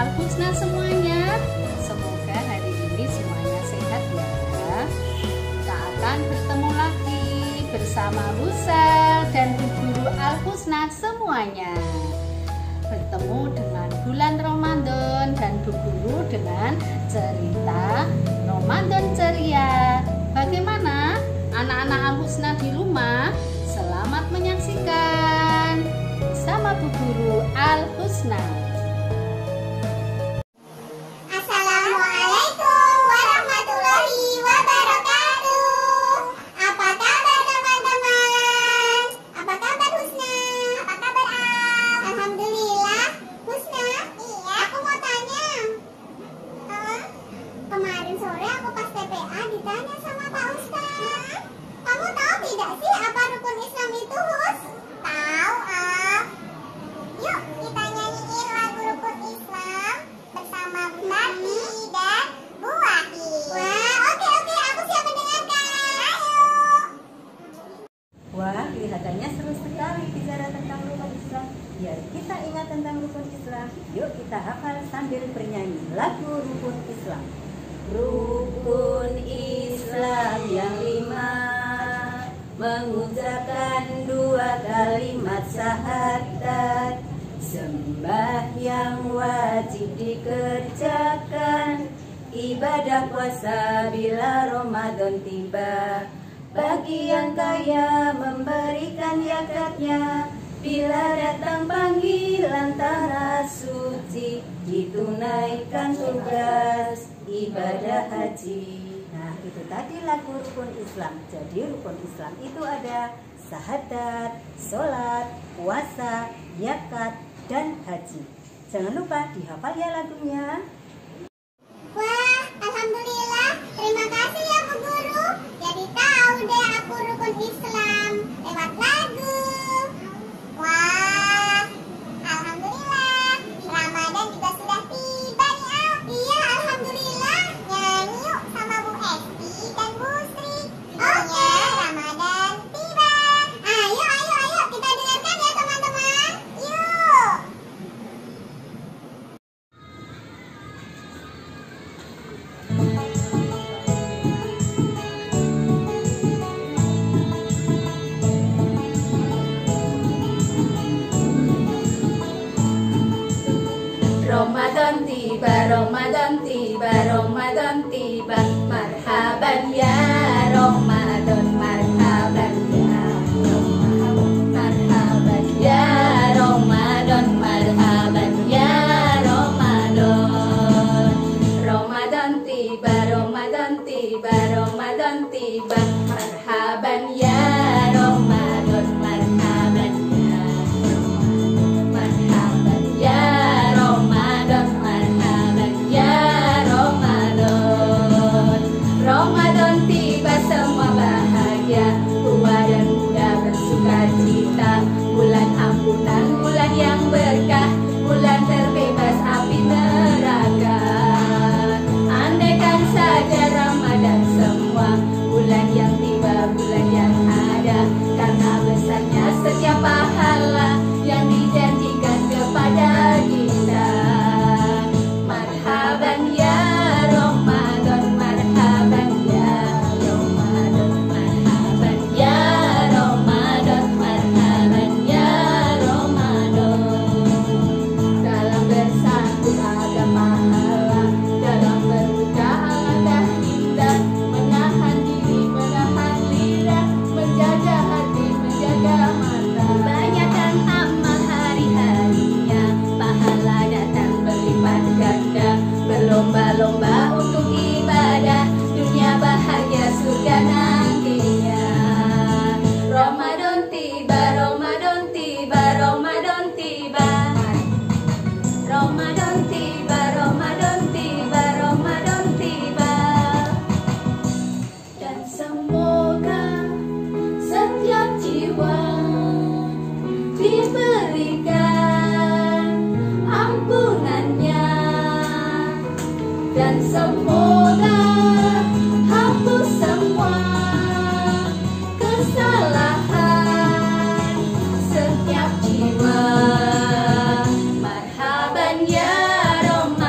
Al-Husna semuanya. Semoga hari ini semuanya sehat ya. Kita akan bertemu lagi bersama Bu Sel dan Bu Guru Al-Husna semuanya. Bertemu dengan bulan Ramadan dan Bu Guru dengan cerita Ramadan ceria. Bagaimana anak-anak Al-Husna di rumah? Selamat menyaksikan bersama Bu Guru Al-Husna. Assalamualaikum warahmatullahi wabarakatuh. Apa kabar teman-teman? Apa kabar Husna? Apa kabar Al? Alhamdulillah. Husna? Iya. Aku mau tanya. Kemarin sore aku pas TPA ditanya sama Pak Ustaz. Kamu tahu tidak sih apa rukun Islam itu, Hus? Tahu, Al. Yuk kita nyanyiin lagu rukun Islam bersama Bati dan Bu Wahid. Wah, oke, aku siap mendengarkan. Ayo. Wah, kelihatannya seru sekali bicara tentang rukun Islam. Biar kita ingat tentang rukun Islam, yuk kita hafal sambil bernyanyi lagu rukun Islam. Rukun Islam yang 5, mengucapkan 2 kalimat syahadat, sembahyang wajib dikerjakan, ibadah puasa bila Ramadan tiba, bagi yang kaya memberikan zakatnya, bila datang panggilan tanah suci, ditunaikan tugas ibadah haji. Nah, itu tadi lagu rukun Islam. Jadi rukun Islam itu ada syahadat, sholat, puasa, zakat, dan haji. Jangan lupa dihafal ya lagunya. Wah, alhamdulillah. Terima kasih ya Bu Guru. Jadi tahu deh aku rukun Islam lewat lagu. Wah, alhamdulillah. Ramadan juga sudah tiba nih, Al. Iya, alhamdulillah. Nyanyi yuk sama Bu Esti dan Bu Sri. Oke, Ramadan tiba. Ayo, kita dengarkan ya teman-teman. Yuk. Ramadan tiba, Ramadan tiba, Ramadan tiba. Marhaban ya Ramadan, marhaban ya Ramadan, marhaban ya Ramadan, marhaban ya Ramadan. Ramadan tiba, Ramadan tiba, Ramadan tiba. Marhaban ya Ramadan, marhaban ya Ramadan, marhaban ya Ramadan, marhaban ya Ramadan. Ramadan tiba semua bahagia, tua dan muda bersuka cita. Bulan ampunan, bulan yang berkah, bulan terbebas api neraka. Andaikan saja Ramadan semua, bulan yang tiba, bulan yang ada, karena besarnya setiap pahala yang dijanjikan kepada kita. Marhaban ya Ramadan, marhaban ya Ramadan, marhaban ya Ramadan, marhaban ya Ramadan. Dalam bersambut ada pahala, dalam berbuka alangkah indah, menahan diri, menahan lidah, menjaga hati, menjaga mata. Banyakkan amal hari-harinya, pahala datang berlipat ganda. Berlomba-lomba untuk ibadah, dunia bahagia surga nantinya. Ramadan tiba, Ramadan tiba, Ramadan tiba. Ramadan tiba, Ramadan tiba, Ramadan tiba. Dan semoga setiap jiwa diberikan ampunannya, dan semoga hapus semua kesalahan setiap jiwa. Marhaban ya Ramadan.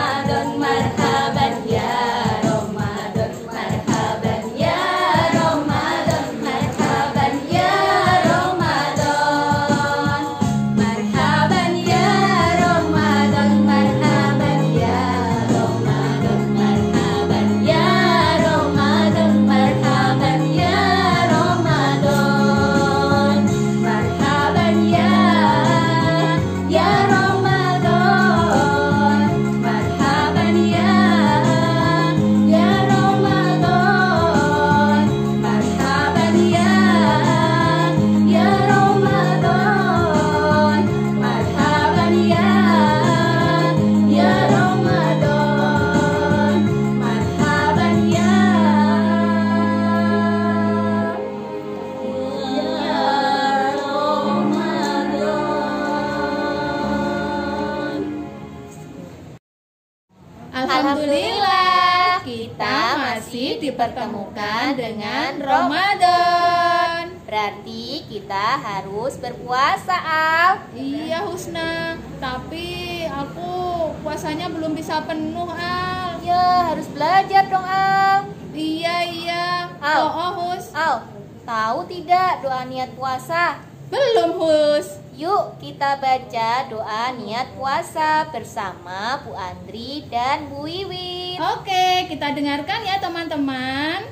Alhamdulillah, kita masih dipertemukan dengan Ramadan. Berarti kita harus berpuasa, Al. Iya Husna, tapi aku puasanya belum bisa penuh, Al. Ya, harus belajar dong, Al. Iya. Al. Hus. Al, tahu tidak doa niat puasa? Belum, Hus. Yuk kita baca doa niat puasa bersama Bu Andri dan Bu Wiwin. Oke, kita dengarkan ya teman-teman.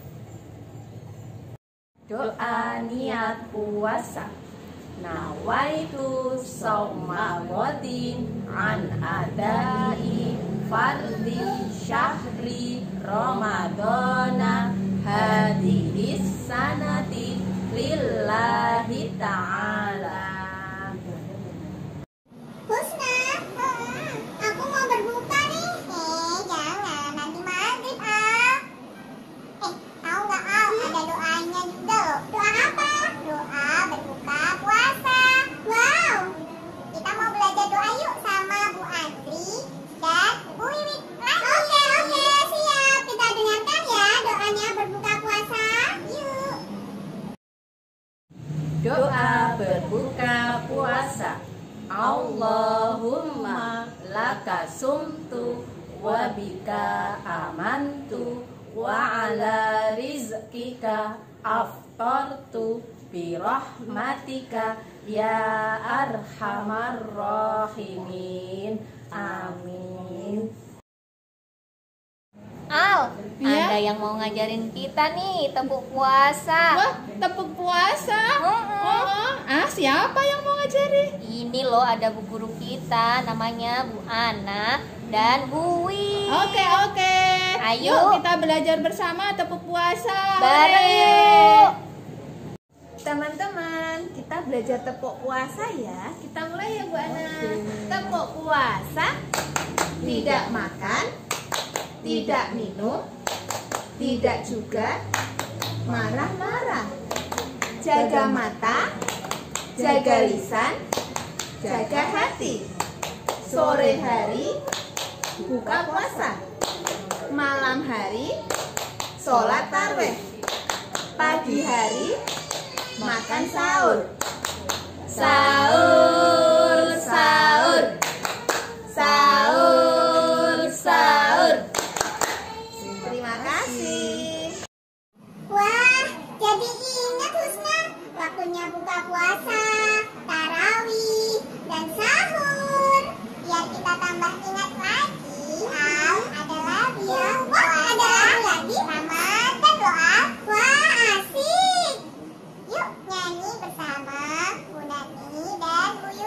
Doa niat puasa. Nawaitu shauma ghadin an adai fardhi syahri ramadana hadhihi sanati lillahi ta'ala. Husna, aku mau berbuka nih. Jangan, nanti maghrib, Al. Tahu nggak, Al? Ada doanya juga loh. Doa apa? Doa berbuka puasa. Wow, kita mau belajar doa yuk sama Bu Andri dan Bu Wiwit. Oke, siap. Kita dengarkan ya doanya berbuka puasa. Yuk. Doa berbuka puasa. Allahumma laka sumtu wa bika amantu wa ala rizkika aftartu bi rahmatika ya arhamar rahimin. Amin. Al, Ya? ada yang mau ngajarin kita nih tepuk puasa. Wah, tepuk puasa. Siapa yang mau ngajari? Ini loh ada bu guru kita namanya Bu Ana dan Bu Wi. Oke. Ayo. Yuk kita belajar bersama tepuk puasa. Bareng yuk. Teman-teman, kita belajar tepuk puasa ya. Kita mulai ya Bu Ana. Tepuk puasa. Tidak makan, tidak minum, tidak juga marah-marah. Jaga mata, jaga lisan, jaga hati. Sore hari buka puasa. Malam hari sholat tarawih. Pagi hari makan sahur. Sahur, sahur. Sahur, sahur. Terima kasih. Wah, jadi ingat Husna, waktunya buka puasa, tarawih, dan sahur. Biar kita tambah ingat lagi, Al, ada lagi ya. Wah, ada lagi Ramadan loh, Al. Wah, asik. Yuk nyanyi bersama Bu Nani dan Bu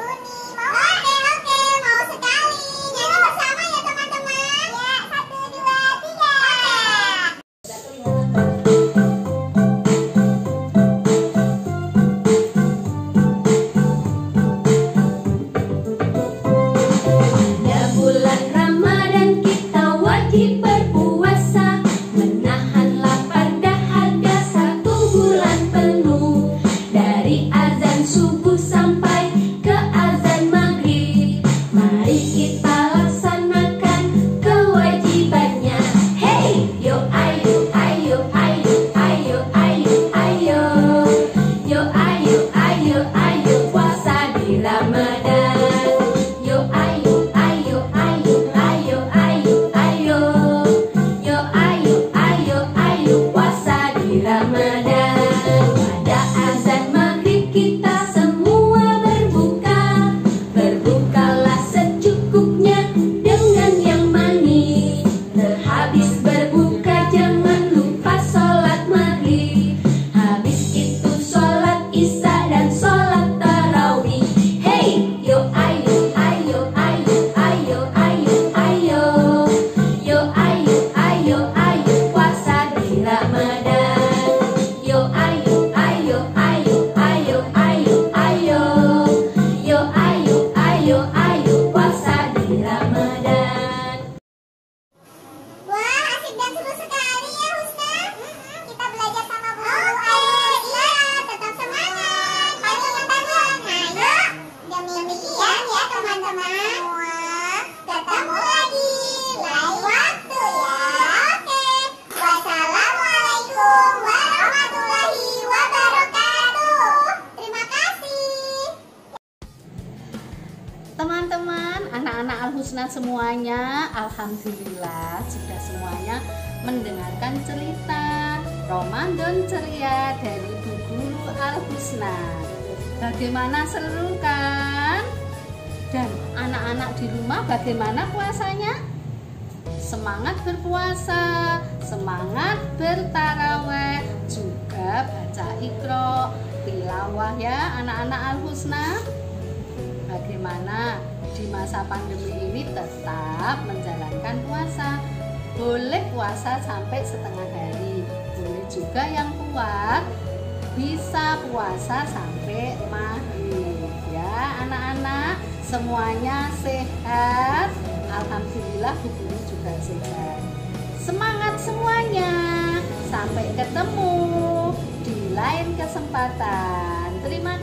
Al-Husna semuanya, alhamdulillah jika semuanya mendengarkan cerita Ramadan ceria dari Bu Guru Al-Husna. Bagaimana seru kan? Dan anak-anak di rumah bagaimana puasanya? Semangat berpuasa, semangat bertaraweh, juga baca Iqra, tilawah ya anak-anak Al-Husna. Bagaimana di masa pandemi ini tetap menjalankan puasa? Boleh puasa sampai setengah hari, boleh juga yang kuat bisa puasa sampai maghrib ya anak-anak. Semuanya sehat, alhamdulillah Bu Guru juga sehat. Semangat semuanya, sampai ketemu di lain kesempatan. Terima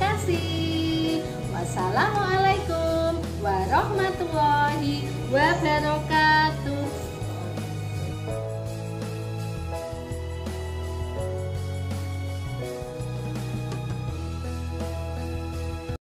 kasih. Wassalamualaikum warahmatullahi wabarakatuh.